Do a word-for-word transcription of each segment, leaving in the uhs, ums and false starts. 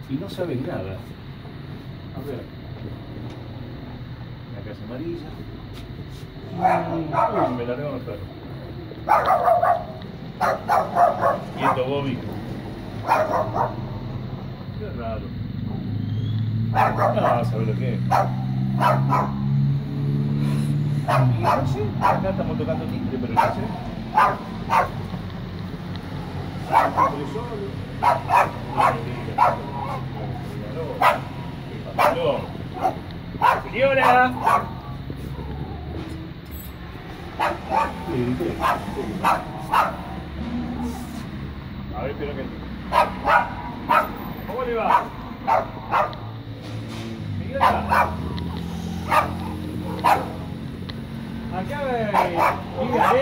y no saben nada. A ver. La casa amarilla. Uy, me largaron los perros. Quieto, Bobby. Qué raro. No, ¿sabes lo que es? Y no sé, acá estamos tocando timbre, pero no sé. Estoy solo. Señora. A ver, espera que... ¿Cómo le va? Señora. Acá ve... Mira, ¿eh?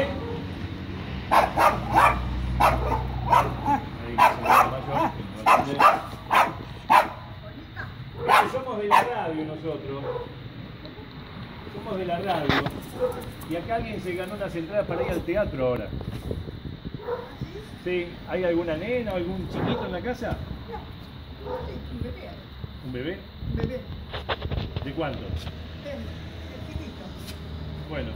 Somos de la radio nosotros. Somos de la radio. Y acá alguien se ganó unas entradas para ir al teatro ahora. ¿Sí? ¿Hay alguna nena o algún chiquito en la casa? No, un bebé. ¿Un bebé? Un bebé. ¿De cuánto? El chiquito. Bueno.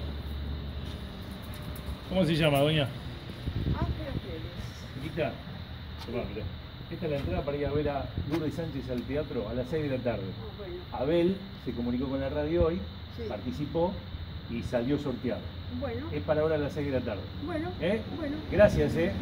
¿Cómo se llama, doña? Ángela Pérez. Chiquita. Tomá, mirá. Esta es la entrada para ir a ver a Lourdes Sánchez al teatro a las seis de la tarde. Oh, bueno. Abel se comunicó con la radio hoy, Sí. participó y salió sorteado. Bueno. Es para ahora a las seis de la tarde. Bueno. ¿Eh? Bueno. Gracias, ¿eh?